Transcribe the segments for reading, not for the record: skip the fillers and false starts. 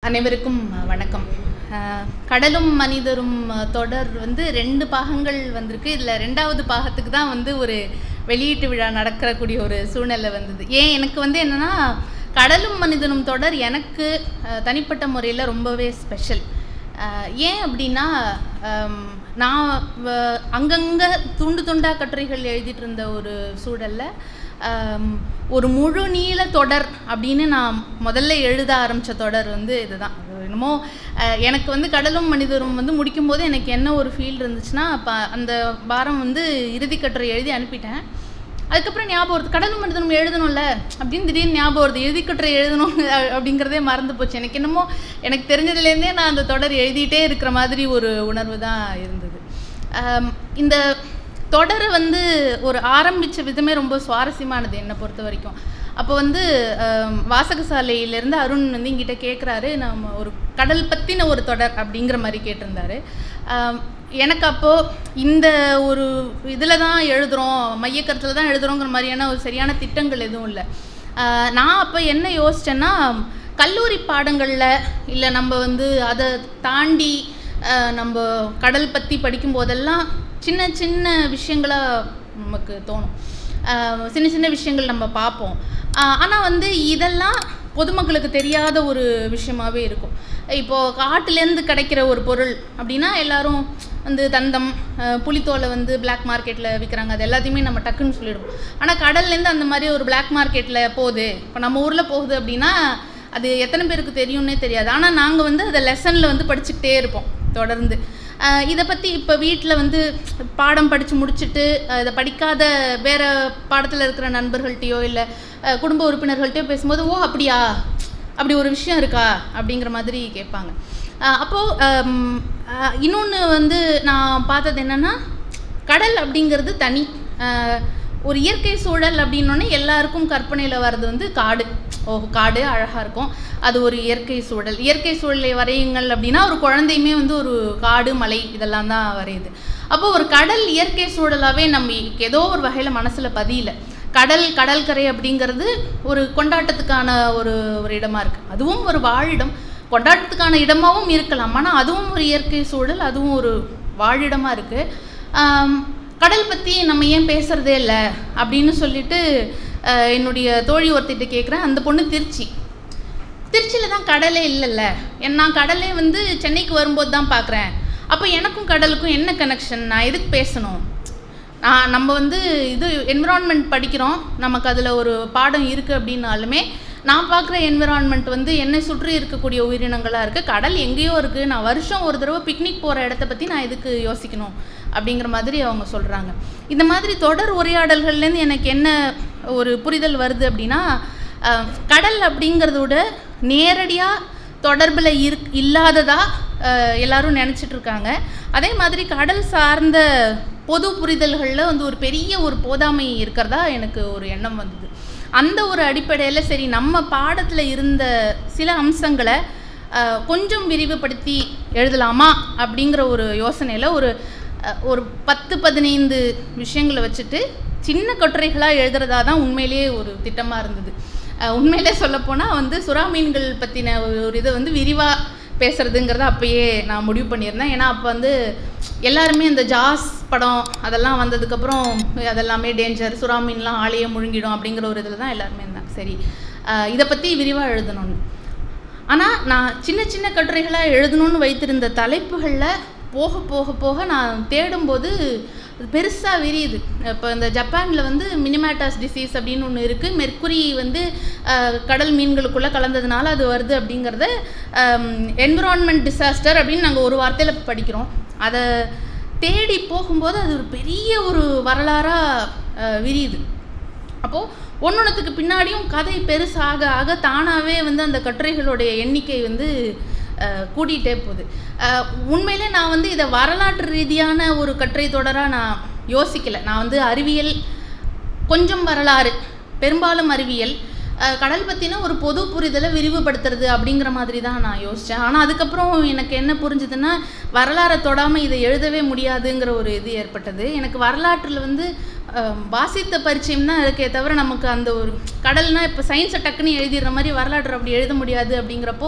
அனைவருக்கும் வணக்கம். கடலும் மனிதரும் தொடர் வந்து 2 பாகங்கள் வந்திருக்கு. இதில் 2வது பாகத்துக்கு தான் வந்து ஒரு வெளியீட்டு விழா நடக்கக்கூடிய ஒரு சூழ்நிலை வந்தது. எனக்கு வந்து என்னென்னா, கடலும் மனிதனும் தொடர் எனக்கு தனிப்பட்ட முறையில் ரொம்பவே ஸ்பெஷல். ஏன் அப்படின்னா, நான் அங்கங்கே துண்டு துண்டாக கட்டுரைகள் எழுதிட்டு இருந்த ஒரு சூழலில் ஒரு முழு நீள தொடர் அப்படின்னு நான் முதல்ல எழுத ஆரம்பித்த தொடர் வந்து இதுதான். என்னமோ எனக்கு வந்து கடலும் மனிதரும் வந்து முடிக்கும்போது எனக்கு என்ன ஒரு ஃபீல் இருந்துச்சுன்னா, அப்போ அந்த வாரம் வந்து இறுதி கட்டுரை எழுதி அனுப்பிட்டேன். அதுக்கப்புறம் ஞாபகம் வருது, கடலும் மனிதனும் எழுதணும்ல அப்படின்னு திடீர்னு ஞாபகம் வருது. இறுதி கட்டுரை எழுதணும் அப்படிங்கிறதே மறந்து போச்சு. எனக்கு என்னமோ எனக்கு தெரிஞ்சதுலேருந்தே நான் அந்த தொடர் எழுதிட்டே இருக்கிற மாதிரி ஒரு உணர்வு தான் இருந்தது. இந்த தொடரை வந்து ஒரு ஆரம்பித்த விதமே ரொம்ப சுவாரஸ்யமானது என்னை பொறுத்த வரைக்கும். அப்போ வந்து வாசகசாலையிலேருந்து அருண் வந்து எங்கிட்ட கேட்குறாரு, நம்ம ஒரு கடல் பற்றின ஒரு தொடர் அப்படிங்கிற மாதிரி கேட்டிருந்தாரு. எனக்கு அப்போது இந்த ஒரு இதில் தான் எழுதுகிறோம், மையக்கருத்தில் தான் எழுதுகிறோங்கிற மாதிரியான ஒரு சரியான திட்டங்கள் எதுவும் இல்லை. நான் அப்போ என்ன யோசித்தேன்னா, கல்லூரி பாடங்களில் இல்லை நம்ம வந்து அதை தாண்டி நம்ம கடல் பற்றி படிக்கும்போதெல்லாம் சின்ன சின்ன விஷயங்களாக நமக்கு தோணும், சின்ன சின்ன விஷயங்கள் நம்ம பார்ப்போம். ஆனால் வந்து இதெல்லாம் பொதுமக்களுக்கு தெரியாத ஒரு விஷயமாகவே இருக்கும். இப்போது காட்டிலேருந்து கிடைக்கிற ஒரு பொருள் அப்படின்னா எல்லாரும் வந்து தந்தம், புளித்தோலை வந்து பிளாக் மார்க்கெட்டில் விற்கிறாங்க, அது எல்லாத்தையுமே நம்ம டக்குன்னு சொல்லிடுவோம். ஆனால் கடல்லேருந்து அந்த மாதிரி ஒரு பிளாக் மார்க்கெட்டில் போகுது, இப்போ நம்ம ஊரில் போகுது அப்படின்னா அது எத்தனை பேருக்கு தெரியும்னே தெரியாது. ஆனால் நாங்கள் வந்து அதை லெசனில் வந்து படிச்சுக்கிட்டே இருப்போம் தொடர்ந்து. இதை பற்றி இப்போ வீட்டில் வந்து பாடம் படித்து முடிச்சுட்டு இதை படிக்காத வேறு பாடத்தில் இருக்கிற நண்பர்கள்ட்டையோ இல்லை குடும்ப உறுப்பினர்கள்ட்டையோ பேசும்போது, ஓ அப்படியா, அப்படி ஒரு விஷயம் இருக்கா அப்படிங்கிற மாதிரி கேட்பாங்க. அப்போது இன்னொன்று வந்து நான் பார்த்தது என்னென்னா, கடல் அப்படிங்கிறது தனி ஒரு இயற்கை சூழல் அப்படின்னோடனே எல்லாருக்கும் கற்பனையில் வர்றது வந்து காடு. காடு அழகாக இருக்கும், அது ஒரு இயற்கை சூழல். இயற்கை சூழலை வரையுங்கள் அப்படின்னா ஒரு குழந்தையுமே வந்து ஒரு காடு மலை இதெல்லாம் தான் வரையுது. அப்போது ஒரு கடல் இயற்கை சூழலாகவே நம்ம ஏதோ ஒரு வகையில் மனசில் பதியல. கடற்கரை அப்படிங்கிறது ஒரு கொண்டாட்டத்துக்கான ஒரு இடமா இருக்குது, அதுவும் ஒரு வாழிடம், கொண்டாட்டத்துக்கான இடமாகவும் இருக்கலாம். ஆனால் அதுவும் ஒரு இயற்கை சூழல், அதுவும் ஒரு வாழிடமாக இருக்குது. கடல் பற்றி நம்ம ஏன் பேசுகிறதே இல்லை அப்படின்னு சொல்லிட்டு என்னுடைய தோழி ஒருத்திட்ட கேட்குறேன். அந்த பொண்ணு திருச்சியில் தான் கடலே இல்லைல்ல, நான் கடலே வந்து சென்னைக்கு வரும்போது தான் பார்க்குறேன், அப்போ எனக்கும் கடலுக்கும் என்ன கனெக்ஷன், நான் எதுக்கு பேசணும்? நம்ம வந்து இது என்விரான்மெண்ட் படிக்கிறோம், நமக்கு அதில் ஒரு பாடம் இருக்குது அப்படின்னாலுமே நான் பார்க்குற என்விரான்மெண்ட் வந்து என்னை சுற்றி இருக்கக்கூடிய உயிரினங்களாக இருக்குது. கடல் எங்கேயோ இருக்குது, நான் வருஷம் ஒரு தடவை பிக்னிக் போகிற இடத்த பற்றி நான் எதுக்கு யோசிக்கணும் அப்படிங்கிற மாதிரி அவங்க சொல்கிறாங்க. இந்த மாதிரி தொடர் உரையாடல்கள்லேருந்து எனக்கு என்ன ஒரு புரிதல் வருது அப்படின்னா, கடல் அப்படிங்கிறத விட நேரடியாக தொடர்பில் இல்லாததாக எல்லாரும் நினச்சிட்ருக்காங்க. அதே மாதிரி கடல் சார்ந்த பொது புரிதல்களில் வந்து ஒரு பெரிய ஒரு போதாமை இருக்கிறதா எனக்கு ஒரு எண்ணம் வந்தது. அந்த ஒரு அடிப்படையில் சரி, நம்ம பாடத்தில் இருந்த சில அம்சங்களை கொஞ்சம் விரிவுபடுத்தி எழுதலாமா அப்படிங்கிற ஒரு யோசனையில் ஒரு 10-15 விஷயங்களை வச்சுட்டு சின்ன கட்டுரைகளாக எழுதுறதா தான் உண்மையிலேயே ஒரு திட்டமாக இருந்தது. உண்மையிலே சொல்லப்போனால் வந்து சுறா மீன்கள் பற்றின ஒரு இதை வந்து விரிவாக பேசுகிறதுங்கிறத அப்போயே நான் முடிவு பண்ணியிருந்தேன். ஏன்னா அப்போ வந்து எல்லாருமே இந்த ஜாஸ் படம் அதெல்லாம் வந்ததுக்கப்புறம் அதெல்லாமே டேஞ்சர், சுறா மீன்லாம் ஆளையே முழுங்கிடும் அப்படிங்கிற ஒரு இதில் தான் எல்லாருமே இருந்தாங்க. சரி, இதை பற்றி விரிவாக எழுதணும்னு. ஆனால் நான் சின்ன சின்ன கட்டுரைகளாக எழுதணும்னு வைத்திருந்த தலைப்புகளில் போக போக போக நான் தேடும்போது பெருசாக விரியுது. இப்போ இந்த ஜப்பானில் வந்து மினிமேட்டாஸ் டிசீஸ் அப்படின்னு ஒன்று இருக்குது, மெர்க்குரி வந்து கடல் மீன்களுக்குள்ளே கலந்ததுனால அது வருது அப்படிங்கிறத என்விரான்மெண்ட் டிசாஸ்டர் அப்படின்னு நாங்கள் ஒரு வார்த்தையில் படிக்கிறோம். அதை தேடி போகும்போது அது ஒரு பெரிய ஒரு வரலாறாக விரியுது. அப்போது ஒன்னொன்றுத்துக்கு பின்னாடியும் கதை பெருசாக ஆக தானாகவே வந்து அந்த கட்டுரைகளுடைய எண்ணிக்கை வந்து கூட்டிகிட்டே போகுது. உண்மையிலே நான் வந்து இதை வரலாற்று ரீதியான ஒரு கட்டுரை தொடராக நான் யோசிக்கலை. நான் வந்து அறிவியல், கொஞ்சம் வரலாறு, பெரும்பாலும் அறிவியல், கடல் பற்றின ஒரு பொது புரிதலை விரிவுபடுத்துறது அப்படிங்கிற மாதிரி தான் நான் யோசித்தேன். ஆனால் அதுக்கப்புறம் எனக்கு என்ன புரிஞ்சுதுன்னா, வரலாறை தொடாமல் இதை எழுதவே முடியாதுங்கிற ஒரு இது ஏற்பட்டது. எனக்கு வரலாற்றில் வந்து வாசித்த பரிச்சயம் தான் இருக்கே தவிர நமக்கு அந்த ஒரு கடல்னால் இப்போ சயின்ஸை டக்குன்னு எழுதிடுற மாதிரி வரலாற்று அப்படி எழுத முடியாது. அப்படிங்கிறப்போ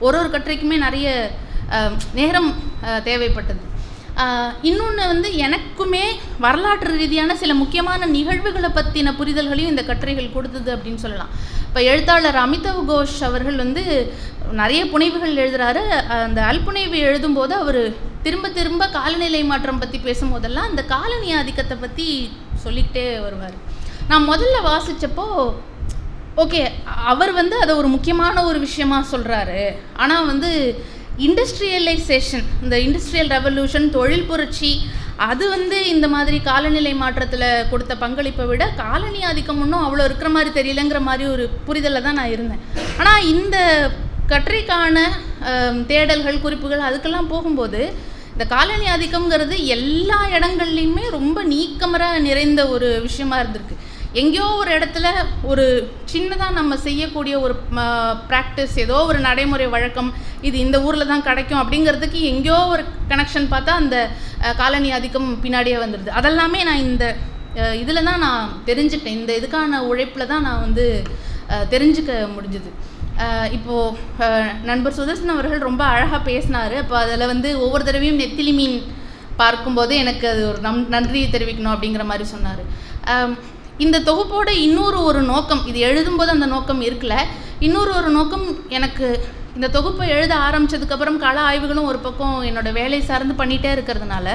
ஒரு கட்டுரைக்குமே நிறைய நேரம் தேவைப்பட்டது. இன்னொன்று வந்து எனக்குமே வரலாற்று ரீதியான சில முக்கியமான நிகழ்வுகளை பற்றின புரிதல்களையும் இந்த கட்டுரைகள் கொடுத்தது அப்படின்னு சொல்லலாம். இப்போ எழுத்தாளர் அமிதாவ் கோஷ் அவர்கள் வந்து நிறைய புனைவுகள் எழுதுகிறாரு. அந்த அல்புனைவு எழுதும்போது அவர் திரும்ப திரும்ப காலநிலை மாற்றம் பற்றி பேசும்போதெல்லாம் அந்த காலனி ஆதிக்கத்தை பற்றி சொல்லிக்கிட்டே வருவார். நான் முதல்ல வாசித்தப்போ ஓகே, அவர் வந்து அதை ஒரு முக்கியமான ஒரு விஷயமா சொல்கிறாரு. ஆனால் வந்து இண்டஸ்ட்ரியலைசேஷன், இந்த இண்டஸ்ட்ரியல் ரெவல்யூஷன், தொழில் புரட்சி, அது வந்து இந்த மாதிரி காலநிலை மாற்றத்தில் கொடுத்த பங்களிப்பை விட காலனி ஆதிக்கம் ஒன்றும் அவ்வளோ இருக்கிற மாதிரி தெரியலங்கிற மாதிரி ஒரு புரிதலில் தான் நான் இருந்தேன். ஆனால் இந்த கட்டுரைக்கான தேடல்கள், குறிப்புகள் அதுக்கெல்லாம் போகும்போது இந்த காலனி ஆதிக்கம்ங்கிறது எல்லா இடங்கள்லையுமே ரொம்ப நீக்கமர நிறைந்த ஒரு விஷயமா இருந்திருக்கு. எங்கேயோ ஒரு இடத்துல ஒரு சின்னதாக நம்ம செய்யக்கூடிய ஒரு ப்ராக்டிஸ், ஏதோ ஒரு நடைமுறை வழக்கம், இது இந்த ஊரில் தான் கிடைக்கும் அப்படிங்கிறதுக்கு எங்கேயோ ஒரு கனெக்ஷன் பார்த்தா அந்த காலனி ஆதிக்கம் பின்னாடியே வந்துடுது. அதெல்லாமே நான் இந்த இதில் தான் நான் தெரிஞ்சுக்கிட்டேன். இந்த இதுக்கான உழைப்பில் தான் நான் வந்து தெரிஞ்சுக்க முடிஞ்சுது. இப்போது நண்பர் சுதர்சன் அவர்கள் ரொம்ப அழகாக பேசினார். அப்போ அதில் வந்து ஒவ்வொரு தடவையும் நெத்திலி மீன் பார்க்கும்போது எனக்கு அது ஒரு நன்றி தெரிவிக்கணும் அப்படிங்கிற மாதிரி சொன்னார். இந்த தொகுப்போட இன்னொரு நோக்கம், இது எழுதும்போது அந்த நோக்கம் இருக்கல, இன்னொரு நோக்கம் எனக்கு இந்த தொகுப்பை எழுத ஆரம்பித்ததுக்கப்புறம் கள ஆய்வுகளும் ஒரு பக்கம் என்னோடய வேலை சார்ந்து பண்ணிகிட்டே இருக்கிறதுனால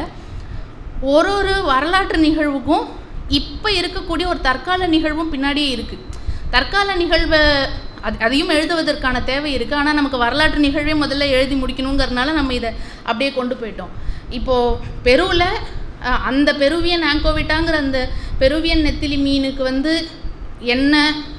ஒரு வரலாற்று நிகழ்வுக்கும் இப்போ இருக்கக்கூடிய ஒரு தற்கால நிகழ்வும் பின்னாடியே இருக்குது. தற்கால நிகழ்வை அதையும் எழுதுவதற்கான தேவை இருக்குது. ஆனால் நமக்கு வரலாற்று நிகழ்வே முதல்ல எழுதி முடிக்கணுங்கிறதுனால நம்ம இதை அப்படியே கொண்டு போயிட்டோம். இப்போது பெருவில் அந்த பெருவியன் ஆங்கோவிட்டாங்கிற அந்த பெருவியன் நெத்திலி மீனுக்கு வந்து என்ன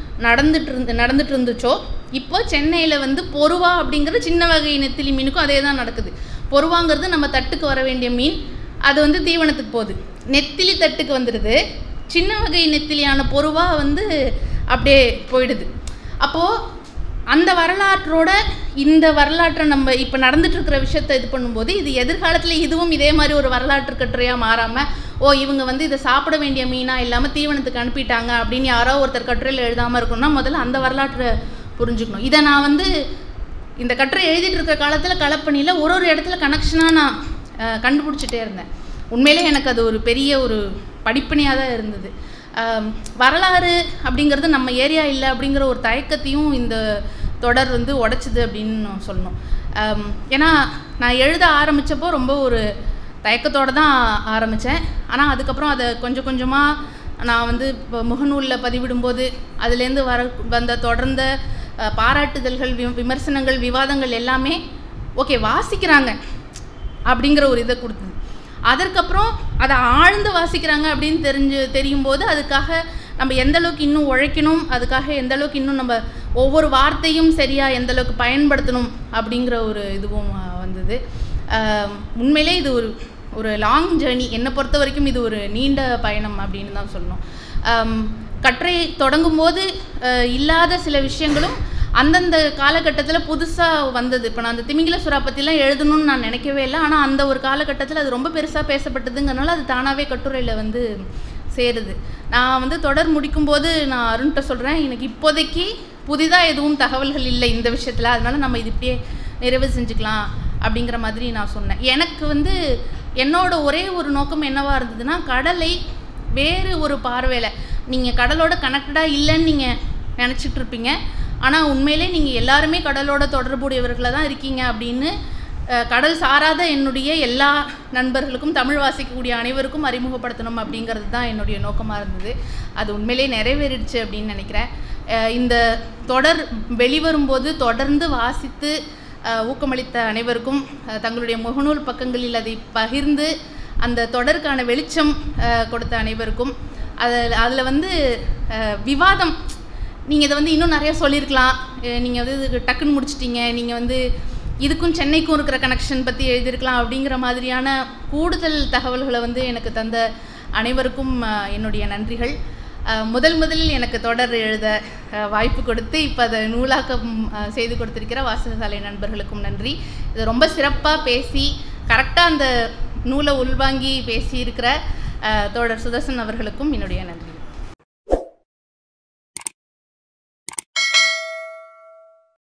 நடந்துட்டு இருந்துச்சோ, இப்போ சென்னையில் வந்து பொருவா அப்படிங்கிற சின்ன வகை நெத்திலி மீனுக்கும் அதே தான் நடக்குது. பொருவாங்கிறது நம்ம தட்டுக்கு வர வேண்டிய மீன், அது வந்து தீவனத்துக்கு போகுது. நெத்திலி தட்டுக்கு வந்துடுது, சின்ன வகை நெத்திலியான பொருவா வந்து அப்படியே போயிடுது. அப்போது அந்த வரலாற்றோட இந்த வரலாற்றை நம்ம இப்போ நடந்துட்டுருக்கிற விஷயத்தை இது பண்ணும்போது இது எதிர்காலத்தில் இதுவும் இதே மாதிரி ஒரு வரலாற்று கட்டுரையாக மாறாமல், இவங்க வந்து இதை சாப்பிட வேண்டிய மீனாக இல்லாமல் தீவனத்துக்கு அனுப்பிட்டாங்க அப்படின்னு யாரோ ஒருத்தர் கட்டுரையில் எழுதாமல் இருக்கணும்னா முதல்ல அந்த வரலாற்றை புரிஞ்சுக்கணும். இதை நான் வந்து இந்த கட்டுரை எழுதிட்டு இருக்கிற காலத்தில் களப்பணியில் ஒரு இடத்துல கனெக்ஷனாக நான் கண்டுபிடிச்சிட்டே இருந்தேன். உண்மையிலே எனக்கு அது ஒரு பெரிய ஒரு படிப்பணியாக தான் இருந்தது. வரலாறு அப்படிங்கிறது நம்ம ஏரியா இல்லை அப்படிங்கிற ஒரு தயக்கத்தையும் இந்த தொடர் வந்து உடைச்சிது அப்படின்னு சொல்லணும். ஏன்னா நான் எழுத ஆரம்பித்தப்போ ரொம்ப ஒரு தயக்கத்தோடு தான் ஆரம்பித்தேன். ஆனால் அதுக்கப்புறம் அதை கொஞ்சம் கொஞ்சமாக நான் வந்து இப்போ முகநூலில் பதிவிடும்போது அதுலேருந்து வந்த தொடர்ந்த பாராட்டுதல்கள், விமர்சனங்கள், விவாதங்கள் எல்லாமே ஓகே வாசிக்கிறாங்க அப்படிங்கிற ஒரு இதை கொடுத்தது. அதற்கப்புறம் அதை ஆழ்ந்து வாசிக்கிறாங்க அப்படின்னு தெரியும் போது அதுக்காக நம்ம எந்தளவுக்கு இன்னும் உழைக்கணும், அதுக்காக எந்தளவுக்கு இன்னும் நம்ம ஒவ்வொரு வார்த்தையும் சரியாக எந்தளவுக்கு பயன்படுத்தணும் அப்படிங்கிற ஒரு இதுவும் வந்தது. உண்மையிலே இது ஒரு லாங் ஜேர்னி. என்னை பொறுத்த வரைக்கும் இது ஒரு நீண்ட பயணம் அப்படின்னு தான் சொல்லணும். கட்டுரை தொடங்கும் போது இல்லாத சில விஷயங்களும் அந்தந்த காலகட்டத்தில் புதுசாக வந்தது. இப்போ நான் அந்த திமிங்கில சுறா பற்றிலாம் எழுதணும்னு நான் நினைக்கவே இல்லை. ஆனால் அந்த ஒரு காலகட்டத்தில் அது ரொம்ப பெருசாக பேசப்பட்டதுங்கிறனால அது தானாகவே கட்டுரையில் வந்து சேருது. நான் வந்து தொடர் முடிக்கும்போது நான் அருண்கிட்ட சொல்கிறேன், எனக்கு இப்போதைக்கு புதிதாக எதுவும் தகவல்கள் இல்லை இந்த விஷயத்தில், அதனால் நம்ம இது இப்படியே நிறைவு செஞ்சுக்கலாம் அப்படிங்கிற மாதிரி நான் சொன்னேன். எனக்கு வந்து என்னோட ஒரே ஒரு நோக்கம் என்னவாக இருந்ததுன்னா, கடலை வேறு ஒரு பார்வையில், நீங்கள் கடலோட கனெக்டடாக இல்லைன்னு நீங்கள் நினச்சிட்டு இருப்பீங்க, ஆனால் உண்மையிலே நீங்கள் எல்லாருமே கடலோட தொடர்புடையவர்களை தான் இருக்கீங்க அப்படின்னு கடல் சாராத என்னுடைய எல்லா நண்பர்களுக்கும், தமிழ் வாசிக்கக்கூடிய அனைவருக்கும் அறிமுகப்படுத்தணும் அப்படிங்கிறது தான் என்னுடைய நோக்கமாக இருந்தது. அது உண்மையிலே நிறைவேறிடுச்சு அப்படின்னு நினைக்கிறேன். இந்த தொடர் வெளிவரும்போது தொடர்ந்து வாசித்து ஊக்கமளித்த அனைவருக்கும், தங்களுடைய முகநூல் பக்கங்களில் அதை பகிர்ந்து அந்த தொடருக்கான வெளிச்சம் கொடுத்த அனைவருக்கும், அதில் வந்து விவாதம், நீங்கள் இதை வந்து இன்னும் நிறையா சொல்லியிருக்கலாம், நீங்கள் வந்து இதுக்கு டக்குன்னு முடிச்சிட்டிங்க, நீங்கள் வந்து இதுக்கும் சென்னைக்கும் இருக்கிற கனெக்ஷன் பற்றி எழுதியிருக்கலாம் அப்படிங்கிற மாதிரியான கூடுதல் தகவல்களை வந்து எனக்கு தந்த அனைவருக்கும் என்னுடைய நன்றிகள். முதலில் எனக்கு தொடர் எழுத வாய்ப்பு கொடுத்து இப்போ அதை நூலாக்கம் செய்து கொடுத்துருக்கிற வாசகசாலை நண்பர்களுக்கும் நன்றி. இது ரொம்ப சிறப்பாக பேசி கரெக்டாக அந்த நூலை உள்வாங்கி பேசியிருக்கிற தோழர் சுதர்சன் அவர்களுக்கும் என்னுடைய நன்றி.